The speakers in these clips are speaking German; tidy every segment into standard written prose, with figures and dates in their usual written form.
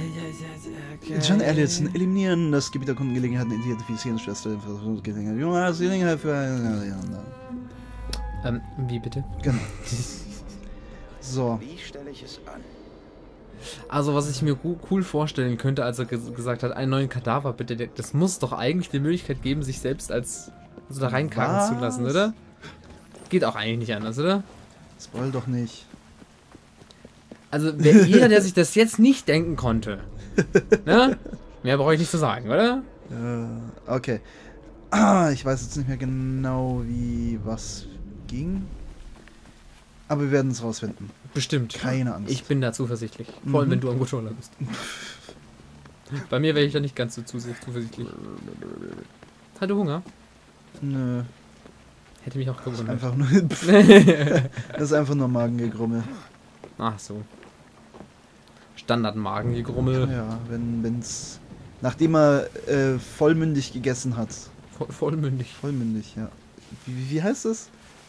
John Ellison, eliminieren das Gebiet der Kundengelegenheiten, identifizieren, Schwester, Gelegenheit für... Wie bitte? Genau. So. Wie stelle ich es an? Also, was ich mir cool vorstellen könnte, als er gesagt hat, einen neuen Kadaver, bitte, das muss doch eigentlich die Möglichkeit geben, sich selbst als so da reinkacken zu lassen, oder? Geht auch eigentlich nicht anders, oder? Spoil doch nicht. Also, jeder, der sich das jetzt nicht denken konnte, ne? Mehr brauche ich nicht zu sagen, oder? Okay. Ich weiß jetzt nicht mehr genau, wie was ging. Aber wir werden es rausfinden. Bestimmt. Keine Angst. Ich bin da zuversichtlich. Vor allem, wenn du am Controller bist. Bei mir wäre ich da nicht ganz so zuversichtlich. Hast du Hunger? Nö. Hätte mich auch gewundert. Einfach nur. Das ist einfach nur Magengegrummel. Ach so. Standard-Magengegrummel. Ja, wenn's. Nachdem er vollmündig gegessen hat. Vollmündig. Vollmündig, ja. Wie heißt das?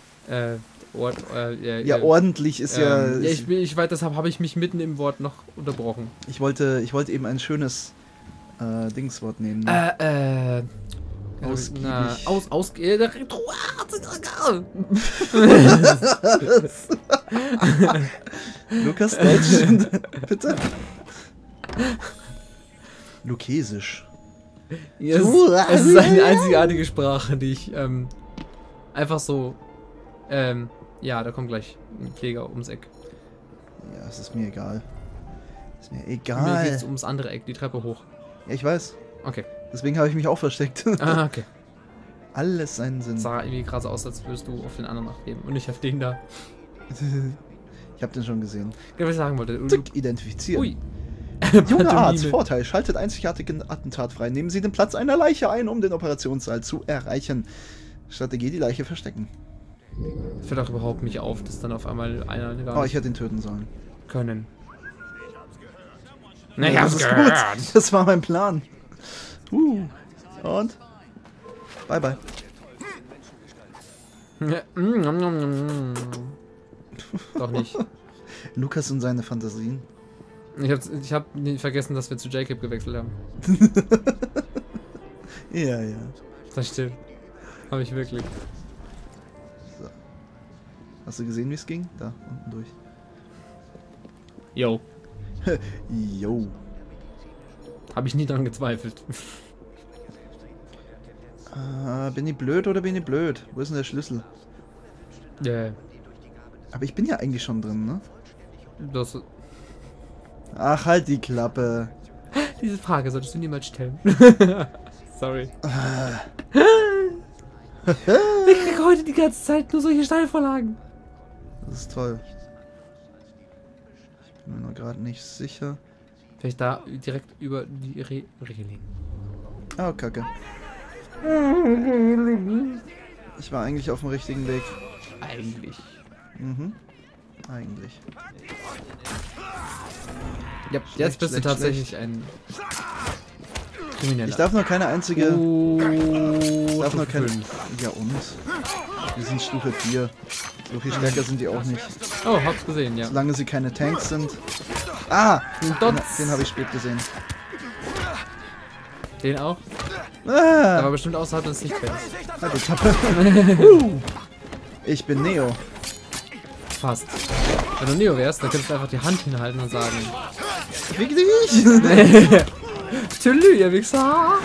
Ja, ordentlich ist ja. Ich weiß, deshalb habe ich mich mitten im Wort noch unterbrochen. Ich wollte eben ein schönes Dingswort nehmen. Ausgiebig. Lukas Deutsch, bitte. Lukesisch. Ja, es ist eine einzigartige Sprache, die ich einfach so. Ja, da kommt gleich ein Pfleger ums Eck. Ja, es ist mir egal. Ist mir Mir egal. geht's ums andere Eck, die Treppe hoch. Ja, ich weiß. Okay. Deswegen habe ich mich auch versteckt. Ah, okay. Alles seinen Sinn. Sah irgendwie gerade so aus, als würdest du auf den anderen nachgeben und nicht auf den da. Ich habe den schon gesehen. Was ich sagen wollte. Tick identifizieren. Ui. Junge Arzt, Pantomime. Vorteil, schaltet einzigartigen Attentat frei. Nehmen Sie den Platz einer Leiche ein, um den Operationssaal zu erreichen. Strategie, die Leiche verstecken. Fällt auch überhaupt nicht auf, dass dann auf einmal einer gar Oh, nicht ich hätte ihn töten sollen. können. Ja, das ist gut. Das war mein Plan. Und? Bye, bye. Doch nicht. Lukas und seine Fantasien. Ich hab nie vergessen, dass wir zu Jacob gewechselt haben. Ja, ja. Das stimmt. Habe ich wirklich. So. Hast du gesehen, wie es ging? Da, unten durch. Yo. Yo. Habe ich nie dran gezweifelt. Bin ich blöd oder bin ich blöd? Wo ist denn der Schlüssel? Aber ich bin ja eigentlich schon drin, ne? Das, Ach, halt die Klappe. diese Frage solltest du niemals stellen. Sorry. Ich kriege heute die ganze Zeit nur solche Steilvorlagen. Das ist toll. Ich bin mir noch gerade nicht sicher. Vielleicht da direkt über die Reling. Oh, Kacke. Ich war eigentlich auf dem richtigen Weg. Eigentlich. Mhm. Eigentlich. Ja, Schlecht, jetzt bist du schlecht, tatsächlich ein Krimineller. Ich darf noch keine einzige... Ich darf noch keine... Ja und? Wir sind Stufe 4. So viel stärker sind die auch nicht. Oh, hab's gesehen, ja. Solange sie keine Tanks sind. Ah! Dots. Den habe ich spät gesehen. Den auch? Ah! Aber bestimmt außerhalb des Sichtfelds. Halt die Klappe. Ich bin Neo. Fast. Wenn du Neo wärst, dann könntest du einfach die Hand hinhalten und sagen: Fick dich! Tschüss, ihr Wichser!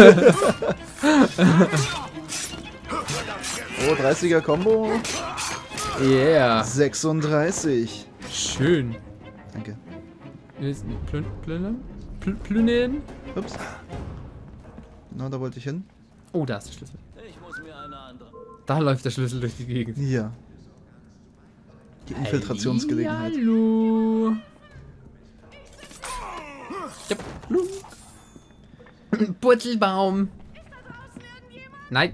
Oh, 30er Combo. Yeah. 36. Schön. Danke. Plünen? Ups. Genau, da wollte ich hin. Oh, da ist der Schlüssel. Da läuft der Schlüssel durch die Gegend. Hier. Die Infiltrationsgelegenheit. Hallo. Ja. Purzelbaum. Nein.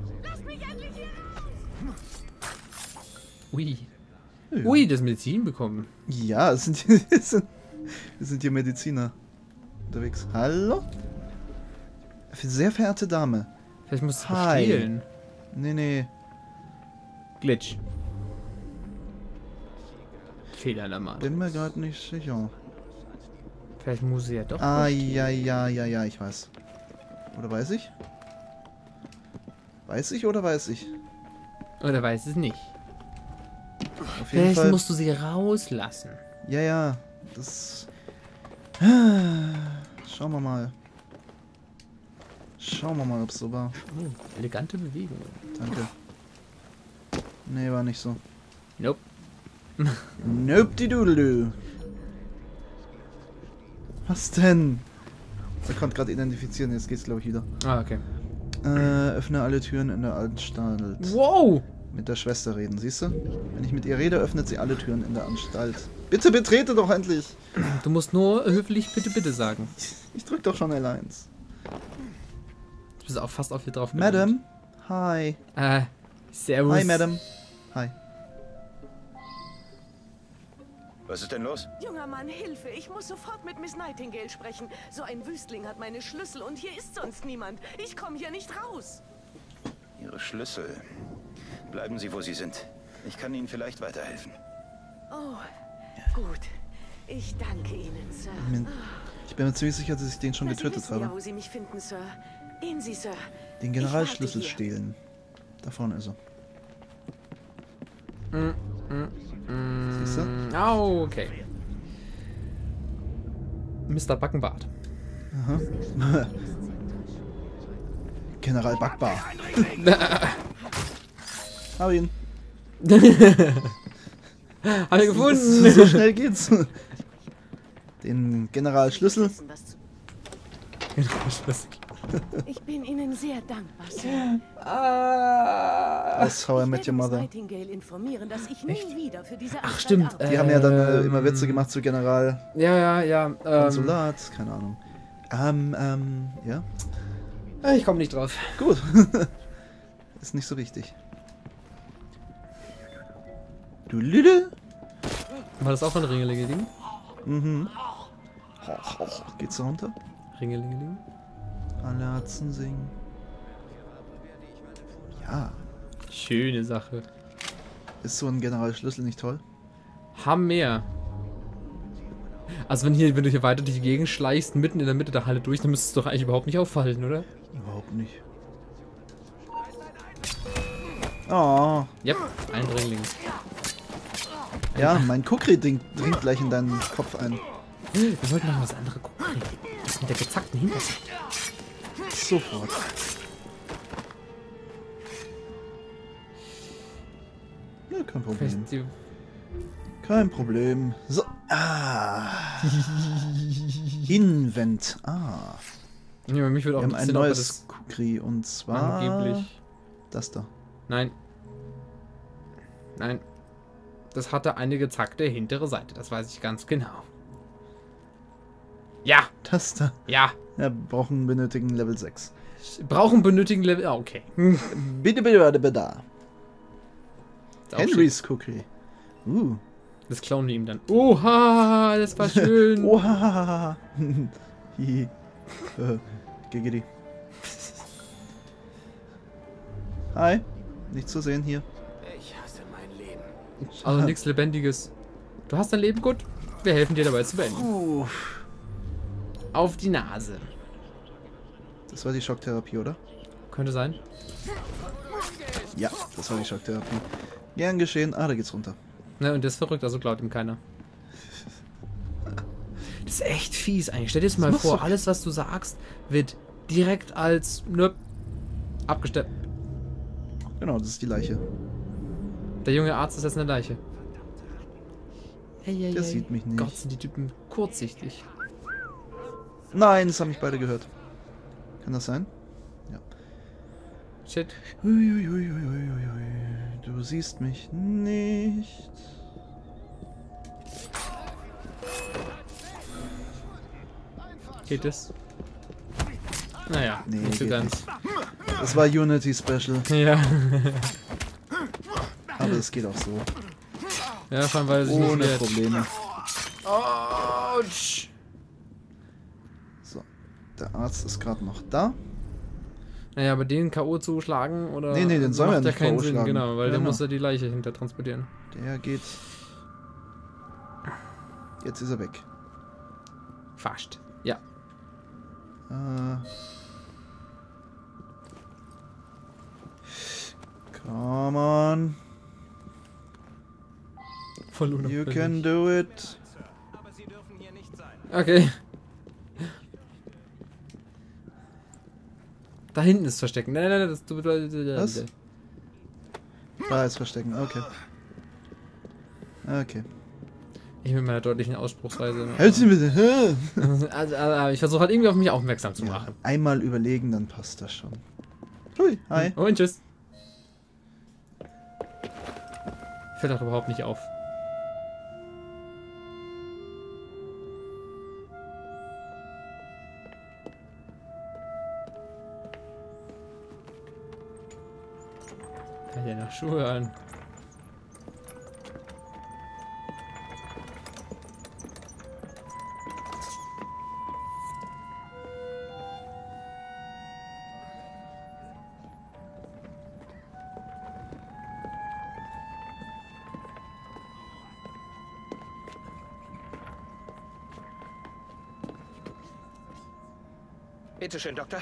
Ui. Ja. Ui, das Medizin bekommen. Ja, es sind, wir sind hier Mediziner unterwegs. Hallo? Sehr verehrte Dame. Vielleicht musst du Hi. stehlen. Nee. Glitch. Fehlalarm. Bin mir gerade nicht sicher. Vielleicht muss sie ja doch. Ah, ja, ich weiß. Oder weiß ich? Weiß ich oder weiß ich? Oder weiß es nicht. Auf jeden Vielleicht Fall. musst du sie rauslassen. Ja, das... Schauen wir mal. Schauen wir mal, ob es so war. Oh, elegante Bewegung. Danke. Nee, war nicht so. Nope. Nope, die Doodle. Was denn? Er konnte gerade identifizieren, jetzt geht's glaube ich wieder. Ah, okay. Öffne alle Türen in der Anstalt. Wow! Mit der Schwester reden, siehst du? Wenn ich mit ihr rede, öffnet sie alle Türen in der Anstalt. Bitte betrete doch endlich! Du musst nur höflich bitte sagen. Ich drück doch schon L1. Du bist auch fast auf hier drauf. Madam? Hi. Servus. Hi, Madam. Hi. Was ist denn los? Junger Mann, Hilfe! Ich muss sofort mit Miss Nightingale sprechen. So ein Wüstling hat meine Schlüssel und hier ist sonst niemand. Ich komme hier nicht raus. Ihre Schlüssel. Bleiben Sie, wo Sie sind. Ich kann Ihnen vielleicht weiterhelfen. Oh, gut. Ich danke Ihnen, Sir. Ich bin mir ziemlich sicher, dass ich den schon Sie getötet wissen ja, habe. wo Sie mich finden, Sir. Gehen Sie, Sir. Den Generalschlüssel stehlen. Da vorne ist er. Siehst du? Oh, okay. Mr. Backenbart. Aha. General Backbar. Hab ihn. Hab ich gefunden! So schnell geht's. Den Generalschlüssel. Ich bin Ihnen sehr dankbar, Sir. That's how I met Ich your werde Miss mother. Nightingale informieren, dass ich nie wieder für diese Ach, Anstalt stimmt. arbeite. Die haben ja dann immer Witze gemacht zu General Ja. Konsulat, keine Ahnung. Ja. Ich komme nicht drauf. Gut. Ist nicht so wichtig. Du Lüde? War das auch ein Ringelingeling? Mhm. Geht's da runter? Ringelingeling? Alle Atzen singen. Ja. Schöne Sache. Ist so ein Generalschlüssel nicht toll? Hammer. Also wenn du hier weiter durch die Gegend schleichst, mitten in der Mitte der Halle durch, dann müsstest du doch eigentlich überhaupt nicht auffallen, oder? Überhaupt nicht. Oh. Yep, ein Ringling. Ja, mein Kukri dringt gleich in deinen Kopf ein. Wir wollten noch was anderes gucken. Das mit der gezackten Hinterseite. Sofort. Ja, kein Problem. Vielleicht die- Kein Problem. So. Invent. Ja, mich würde auch Wir haben ein interessieren, ob er neues Kukri und zwar angeblich... das da. Nein. Nein. Das hatte eine gezackte hintere Seite, das weiß ich ganz genau. Ja, Das da. ja. Ja, brauchen benötigen Level 6. Brauchen benötigen Level... Ah, okay. Bitte, da. Ist auch Henrys Kukri. Das klauen wir ihm dann. Oha, das war schön. Oha. Hihi. Giggity. Hi. Nichts zu sehen hier. Ich hasse mein Leben. Also nichts Lebendiges. Du hast dein Leben gut. Wir helfen dir dabei zu beenden. Auf die Nase. Das war die Schocktherapie, oder? Könnte sein. Ja, das war die Schocktherapie. Gern geschehen. Da geht's runter. Ne, und der ist verrückt, also glaubt ihm keiner. Das ist echt fies eigentlich. Stell dir das mal machst vor, du? alles was du sagst, wird direkt als abgestellt. Genau, das ist die Leiche. Der junge Arzt ist jetzt eine Leiche. Hey, Der sieht mich nicht. Gott, sind die Typen kurzsichtig. Nein, das haben mich beide gehört. Kann das sein? Ja. Shit. Uiuiuiuiui. Du siehst mich nicht. Geht es? Naja, Nee, nicht so geht ganz. Das war Unity Special, Ja. aber es geht auch so. Ja, vor allem, weil er sich Ohne nicht wehrt. Probleme. Autsch. So, der Arzt ist gerade noch da. Naja, aber den K.O. zu schlagen oder. Nee, den sollen wir macht ja nicht keinen K.O. Sinn, schlagen. genau, weil der Genau. muss ja die Leiche hinter transportieren. Der geht. Jetzt ist er weg. Fast. Ja. Come on. Voll You unauffällig. can do it. Aber Sie dürfen hier nicht sein. Okay. Da hinten ist Verstecken. Nein, das du. Was? Da ist Verstecken, okay. Okay. Ich mit meiner deutlichen Ausspruchsweise. Halt sie bitte! Also, ich versuche halt irgendwie auf mich aufmerksam zu machen. Einmal überlegen, dann passt das schon. Hui, hi. Und tschüss. Fällt doch überhaupt nicht auf. Kann ja nach Schuhe an. Bitte schön, Doktor.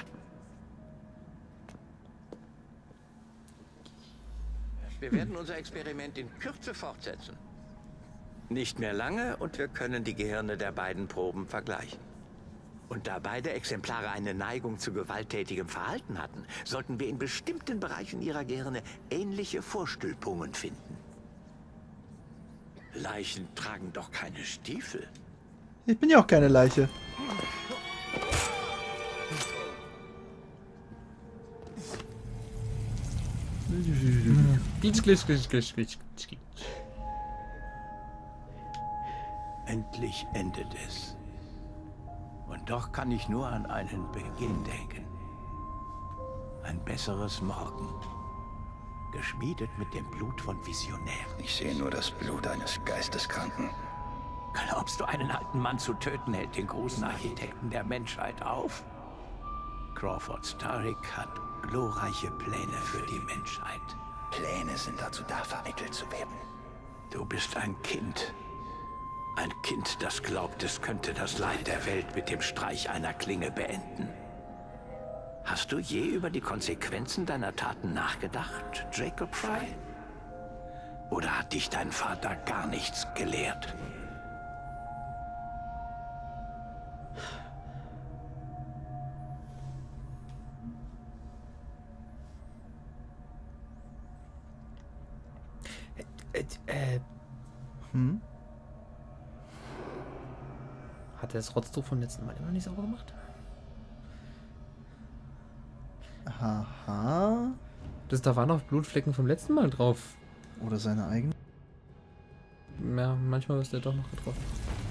Wir werden unser Experiment in Kürze fortsetzen. Nicht mehr lange und wir können die Gehirne der beiden Proben vergleichen. Und da beide Exemplare eine Neigung zu gewalttätigem Verhalten hatten, sollten wir in bestimmten Bereichen ihrer Gehirne ähnliche Vorstülpungen finden. Leichen tragen doch keine Stiefel. Ich bin ja auch keine Leiche. Endlich endet es. Und doch kann ich nur an einen Beginn denken. Ein besseres Morgen. Geschmiedet mit dem Blut von Visionären. Ich sehe nur das Blut eines Geisteskranken. Glaubst du, einen alten Mann zu töten, hält den großen Architekten der Menschheit auf? Crawford Starrick hat glorreiche Pläne für die Menschheit. Pläne sind dazu da, vermittelt zu werden. Du bist ein Kind. Ein Kind, das glaubt, es könnte das Leid der Welt mit dem Streich einer Klinge beenden. Hast du je über die Konsequenzen deiner Taten nachgedacht, Jacob Fry? Oder hat dich dein Vater gar nichts gelehrt? Hat er das Rotztuch vom letzten Mal immer noch nicht sauber gemacht? Haha. Da waren noch Blutflecken vom letzten Mal drauf. Oder seine eigene. Ja, manchmal ist der doch noch getroffen.